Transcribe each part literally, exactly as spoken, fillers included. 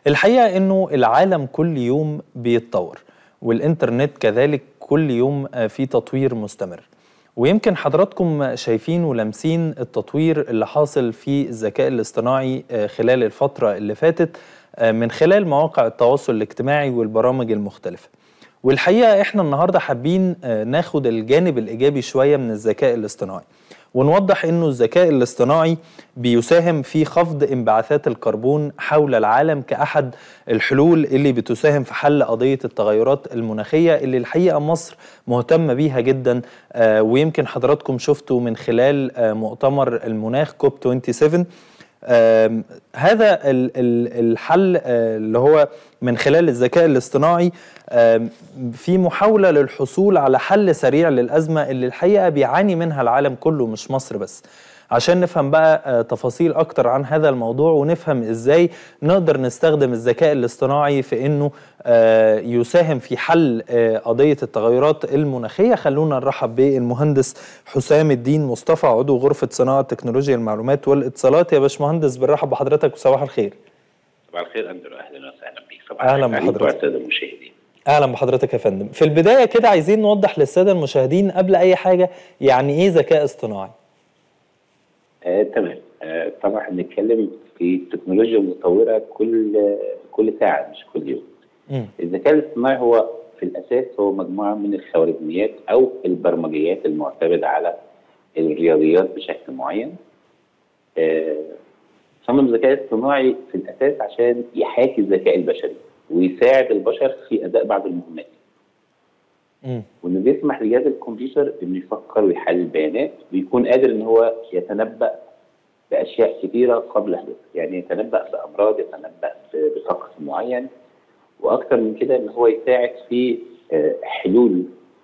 الحقيقة إنه العالم كل يوم بيتطور، والإنترنت كذلك كل يوم في تطوير مستمر. ويمكن حضراتكم شايفين ولامسين التطوير اللي حاصل في الذكاء الاصطناعي خلال الفترة اللي فاتت من خلال مواقع التواصل الاجتماعي والبرامج المختلفة. والحقيقة إحنا النهاردة حابين ناخد الجانب الإيجابي شوية من الذكاء الاصطناعي، ونوضح إنه الذكاء الاصطناعي بيساهم في خفض انبعاثات الكربون حول العالم كأحد الحلول اللي بتساهم في حل قضية التغيرات المناخية اللي الحقيقة مصر مهتمة بيها جدا. آه ويمكن حضراتكم شفتوا من خلال آه مؤتمر المناخ كوب سبعة وعشرين آه هذا الحل آه اللي هو من خلال الذكاء الاصطناعي آه في محاولة للحصول على حل سريع للأزمة اللي الحقيقة بيعاني منها العالم كله مش مصر بس. عشان نفهم بقى آه تفاصيل أكتر عن هذا الموضوع ونفهم إزاي نقدر نستخدم الذكاء الاصطناعي في إنه آه يساهم في حل آه قضية التغيرات المناخية، خلونا نرحب بالمهندس حسام الدين مصطفى، عضو غرفة صناعة تكنولوجيا المعلومات والاتصالات. يا باشمهندس بنرحب بحضرتك وصباح الخير. صباح الخير أندرو، أهلا وسهلا بيك. صباح أهلا بحضرتك. السادة المشاهدين. أهلا بحضرتك يا فندم. في البداية كده عايزين نوضح للسادة المشاهدين قبل أي حاجة يعني إيه ذكاء اصطناعي؟ آه، تمام. آه، طبعا هنتكلم في تكنولوجيا متطورة كل كل ساعة مش كل يوم. م. الذكاء الاصطناعي هو في الأساس هو مجموعة من الخوارزميات أو البرمجيات المعتمدة على الرياضيات بشكل معين. آه، صمم الذكاء الاصطناعي في الأساس عشان يحاكي الذكاء البشري ويساعد البشر في أداء بعض المهمات. م. وإنه بيسمح لجهاز الكمبيوتر إنه يفكر ويحلل البيانات ويكون قادر إن هو يتنبأ بأشياء كثيرة قبل حدوثها، يعني يتنبأ بأمراض، يتنبأ بطقس معين، وأكثر من كده إن هو يساعد في حلول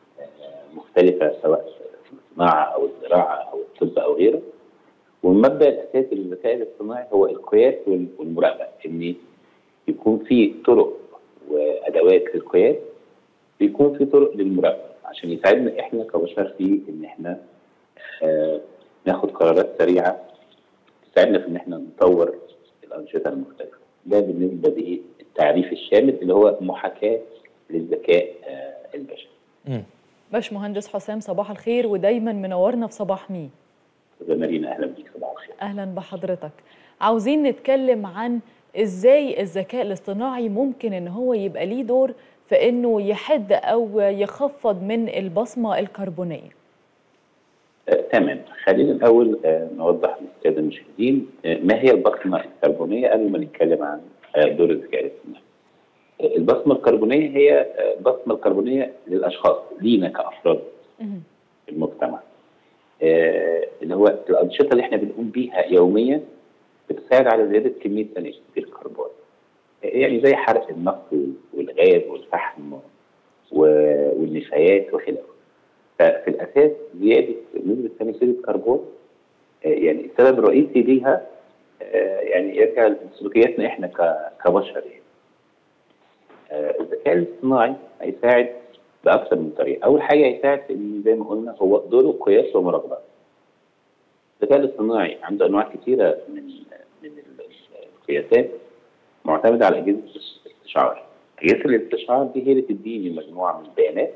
مختلفة سواء في الصناعة أو الزراعة أو الطب أو غيره. والمبدأ الأساسي للذكاء الاصطناعي هو القياس والمراقبة، إن يكون في طرق وأدوات للقياس، بيكون في طرق للمراقبة عشان يساعدنا إحنا كبشر في إن إحنا آه ناخد قرارات سريعة تساعدنا في إن إحنا نطور الأنشطة المختلفة. ده بالنسبة للتعريف الشامل اللي هو محاكاة للذكاء آه البشري. امم باشمهندس حسام صباح الخير، ودايما منورنا في صباح مين. استاذة مارينا اهلا بيك. صباح الخير. اهلا بحضرتك. عاوزين نتكلم عن ازاي الذكاء الاصطناعي ممكن ان هو يبقى ليه دور في انه يحد او يخفض من البصمه الكربونيه. آه، تمام. خلينا الاول آه، نوضح للساده المشاهدين آه، ما هي البصمه الكربونيه قبل ما نتكلم عن آه، دور الذكاء الاصطناعي. آه، البصمه الكربونيه هي آه، البصمه الكربونيه للاشخاص، لينا كافراد في المجتمع. آه، اللي هو الانشطه اللي احنا بنقوم بيها يوميا بتساعد على زياده كميه ثاني اكسيد الكربون. يعني زي حرق النفط والغاز والفحم والنفايات وخلافه. ففي الاساس زياده نسبه ثاني اكسيد الكربون يعني السبب الرئيسي ليها يعني يرجع لسلوكياتنا احنا كبشر. يعني الذكاء الاصطناعي هيساعد باكثر من طريقه. اول حاجه هيساعد في ان زي ما قلنا هو دوره قياس ومراقبه. الذكاء الاصطناعي عنده انواع كثيره من من القياسات معتمده على اجهزه الاستشعار. اجهزه الاستشعار دي هي اللي تديني مجموعه من البيانات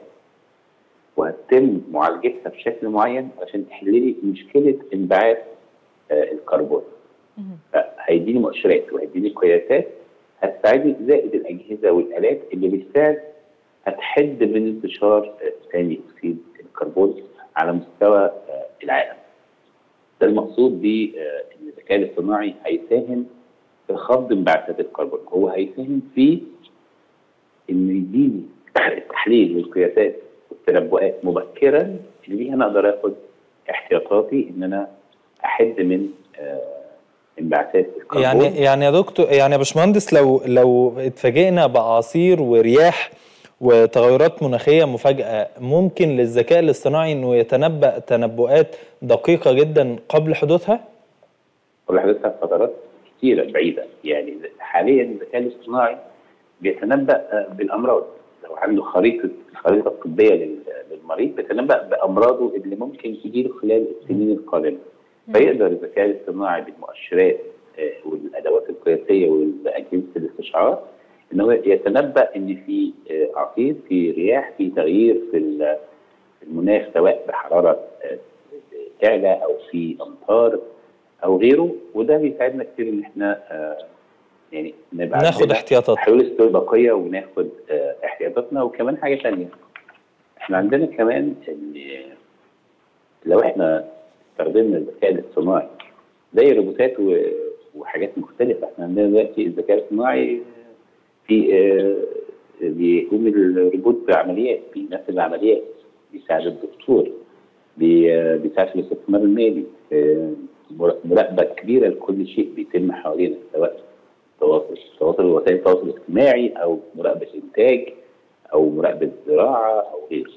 وهتتم معالجتها بشكل معين عشان تحل لي مشكله انبعاث آه الكربون. فهيديني مؤشرات وهيديني قياسات هتساعدني، زائد الاجهزه والالات اللي بالفعل هتحد من انتشار ثاني آه اكسيد الكربون على مستوى آه العالم. ده المقصود ب آه ان الذكاء الاصطناعي هيساهم في خفض انبعاثات الكربون. هو هيساهم في انه يديني التحليل والقياسات والتنبؤات مبكرا اللي بيها انا اقدر اخد احتياطاتي ان انا احد من آه انبعاثات الكربون. يعني يعني يا دكتور، يعني يا باشمهندس، لو لو اتفاجئنا باعاصير ورياح وتغيرات مناخيه مفاجئه، ممكن للذكاء الاصطناعي انه يتنبأ تنبؤات دقيقه جدا قبل حدوثها؟ قبل حدوثها بفترات كثيره بعيده. يعني حاليا الذكاء الاصطناعي بيتنبأ بالامراض. لو عنده خريطه الخريطه الطبيه للمريض بيتنبأ بامراضه اللي ممكن تجيله خلال السنين القادمه. فيقدر الذكاء الاصطناعي بالمؤشرات والادوات القياسيه واجهزه الاستشعار ان هو يتنبأ ان في اعاصير، في رياح، في تغيير في المناخ، سواء بحراره تعلى او في امطار او غيره. وده بيساعدنا كتير ان احنا يعني نبقى ناخد احتياطات، حلول استباقيه، وناخد احتياطاتنا. وكمان حاجه ثانيه، احنا عندنا كمان ان لو احنا استخدمنا الذكاء الاصطناعي زي الروبوتات وحاجات مختلفه، احنا عندنا دلوقتي الذكاء الاصطناعي في آه بيقوم الروبوت بعمليات، بينفذ عمليات، بيساعد الدكتور، بي آه بيساعد في الاستثمار المالي، آه مراقبه كبيره لكل شيء بيتم حوالينا، سواء تواصل تواصل وسائل التواصل الاجتماعي او مراقبه انتاج او مراقبه زراعه او غيره.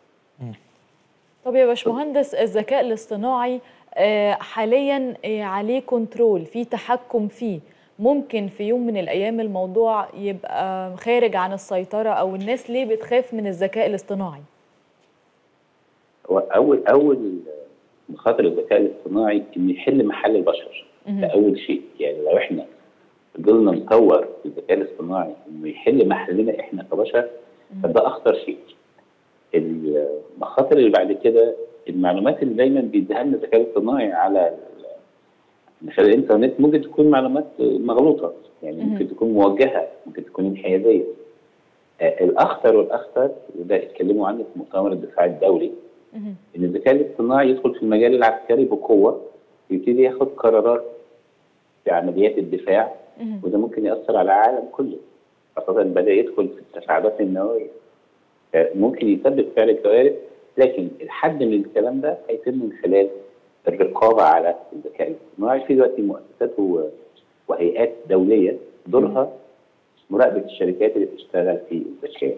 طب يا باشمهندس، الذكاء الاصطناعي حاليا عليه كنترول، في تحكم فيه، ممكن في يوم من الايام الموضوع يبقى خارج عن السيطره؟ او الناس ليه بتخاف من الذكاء الاصطناعي؟ هو اول اول مخاطر الذكاء الاصطناعي انه يحل محل البشر، ده اول شيء. يعني لو احنا فضلنا نطور الذكاء الاصطناعي انه يحل محلنا احنا كبشر، فده اخطر شيء. المخاطر اللي بعد كده المعلومات اللي دايما بيديها لنا الذكاء الاصطناعي على من خلال الانترنت ممكن تكون معلومات مغلوطه، يعني ممكن تكون موجهه، ممكن تكون انحيازيه. آه الاخطر والاخطر وده اتكلموا عنه في مؤتمر الدفاع الدولي، ان الذكاء الاصطناعي يدخل في المجال العسكري بقوه، يبتدي ياخد قرارات في عمليات الدفاع، وده ممكن ياثر على العالم كله، خاصه بدا يدخل في التفاعلات النوويه، آه ممكن يسبب فعل كوارث. لكن الحد من الكلام ده هيتم من خلال الرقابه على الذكاء الاصطناعي. في دلوقتي مؤسسات وهيئات دوليه دورها مراقبه الشركات اللي بتشتغل في الذكاء.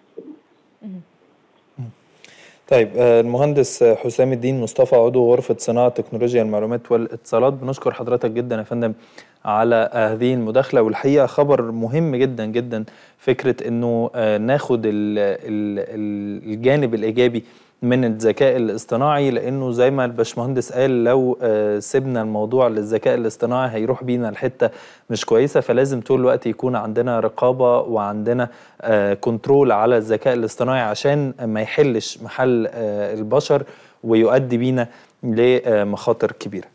طيب المهندس حسام الدين مصطفى، عضو غرفه صناعه تكنولوجيا المعلومات والاتصالات، بنشكر حضرتك جدا يا فندم على هذه المداخله. والحقيقه خبر مهم جدا جدا، فكره انه ناخد الجانب الايجابي من الذكاء الاصطناعي، لانه زي ما الباشمهندس قال لو سيبنا الموضوع للذكاء الاصطناعي هيروح بينا لحته مش كويسه. فلازم طول الوقت يكون عندنا رقابه وعندنا كنترول على الذكاء الاصطناعي عشان ما يحلش محل البشر ويؤدي بينا لمخاطر كبيره.